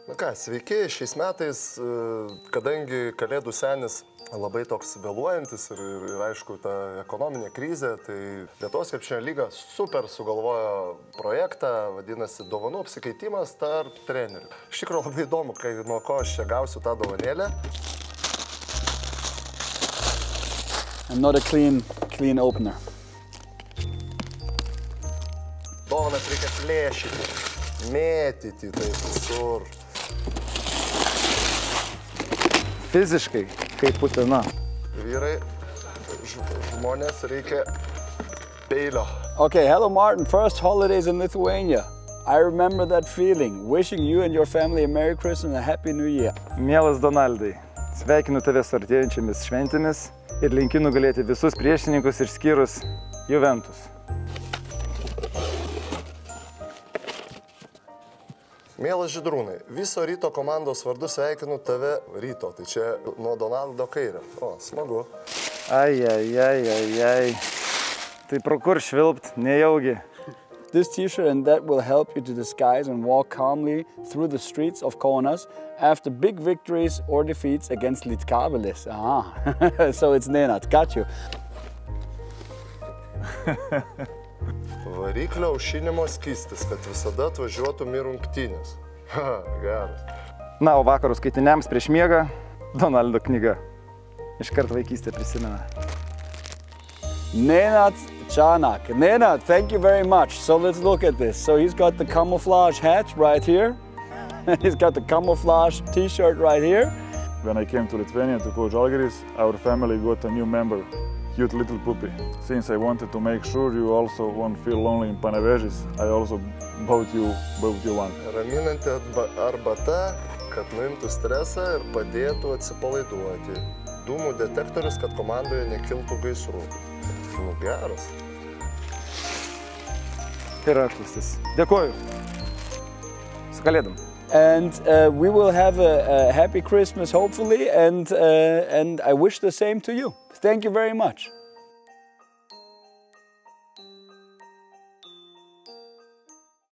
Na ką, sveiki, šiais metais, kadangi Kalėdų senis labai toks vėluojantis ir aišku, ta ekonominė krizė, tai Lietuvos krepšinio lyga super sugalvojo projektą, vadinasi dovanų apsikeitimas tarp trenerių. Iš tikrųjų labai įdomu, nuo ko aš čia gausiu tą dovanėlę. I'm not a clean opener. Dovanas reikia plėšyti, mėtyti taip visur. Fiziškai, kaip putina. Vyrai, žmonės reikia peilio. Okay, hello Martin, first holidays in Lithuania. I remember that feeling. Wishing you and your family a Merry Christmas and a Happy New Year. Mielas Donaldai, sveikinu tave su artėjančiamis šventėmis ir linkiu nugalėti visus priešininkus išskyrus Juventus. Mielas Žydrūnai, viso Ryto komandos vardu sveikinu tave Ryto, tai čia nuo Donaldo Kairio. O, smagu. Ai. Tai pro kur švilpt, nejaugi. This t-shirt and that will help you to disguise and walk calmly through the streets of Kaunas after big victories or defeats against Lietkabelis. Ah, so it's Nenad, got you. Variklio aušinimo skystis, kad visada atvažiuotum į rungtynes. Geras. Na, o vakarų skaitiniams prieš miegą Donaldo knyga. Iškart vaikystę prisimena. Nenad Čanak. Nenad, thank you very much. So let's look at this. So he's got the camouflage hat right here. And he's got the camouflage t-shirt right here. When I came to Lithuania to coach Žalgiris, our family got a new member, cute little puppy. Since I wanted to make sure you also won't feel lonely in Panevėžys, I also bought you one. Raminanti arbata, kad nuimtų stresą ir padėtų atsipalaiduoti. Dūmų detektorius, kad komandoje nekiltų gaisrų. Nu, geras. Ir raštas. Dėkoju. Su Kalėdom. And we will have a happy Christmas, hopefully, and I wish the same to you. Thank you very much.